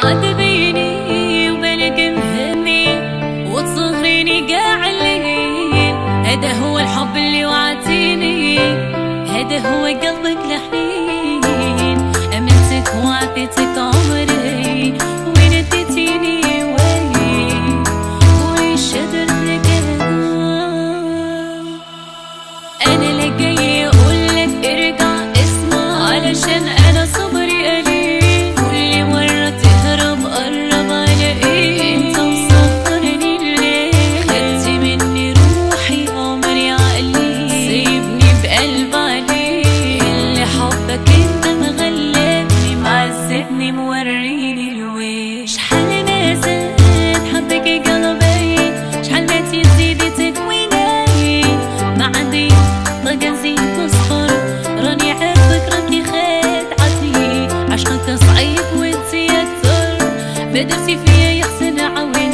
تبيني وبالك مهني وتصغريني قاع الليل. هذا هو الحب اللي وعدتيني، هذا هو قلبك الحنين. امنتك وعطيتك عمري وين اديتيني وين ويش درتك انا لا جاي اقولك ارجع اسمع، علشان انا صبري قليل. كل مرة تهرب قرب على ايه انت مسهرني الليل. خدت مني روحي عمري عقلي سيبني بقلب عليك. اللي حبك انت مغلبني معذبني موريني الويل. شحال ما زاد حبك قلبي شحال ما تزيدي تكويني. ما عندي طاقة نزيد نصبر راني عارفك راكي خادعتني. عشقك صعيب وانتي اكثر ما درتي فيا يحسن عويل.